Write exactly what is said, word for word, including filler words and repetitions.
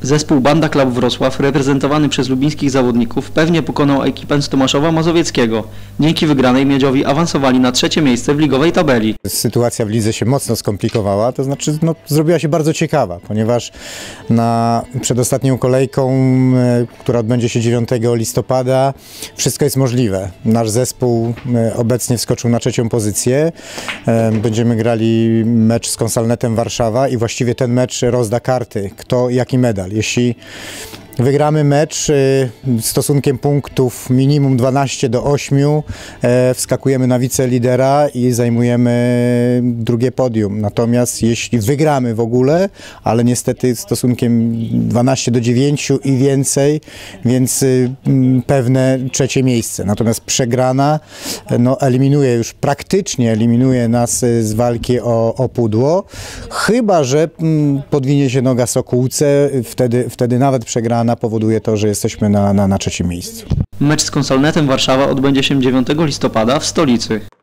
Zespół Banda Club Wrocław, reprezentowany przez lubińskich zawodników, pewnie pokonał ekipę z Tomaszowa Mazowieckiego. Dzięki wygranej Miedziowi awansowali na trzecie miejsce w ligowej tabeli. Sytuacja w lidze się mocno skomplikowała, to znaczy no, zrobiła się bardzo ciekawa, ponieważ na przedostatnią kolejką, która odbędzie się dziewiątego listopada, wszystko jest możliwe. Nasz zespół obecnie wskoczył na trzecią pozycję. Będziemy grali mecz z Konsalnetem Warszawa i właściwie ten mecz rozda karty, kto jaki medal. Jeśli wygramy mecz stosunkiem punktów minimum dwanaście do ośmiu, wskakujemy na wicelidera i zajmujemy drugie podium. Natomiast jeśli wygramy w ogóle, ale niestety stosunkiem dwanaście do dziewięciu i więcej, więc pewne trzecie miejsce. Natomiast przegrana no, eliminuje już, praktycznie eliminuje nas z walki o, o pudło, chyba że podwinie się noga Sokółce, wtedy, wtedy nawet przegrana powoduje to, że jesteśmy na, na, na trzecim miejscu. Mecz z Konsalnetem Warszawa odbędzie się dziewiątego listopada w stolicy.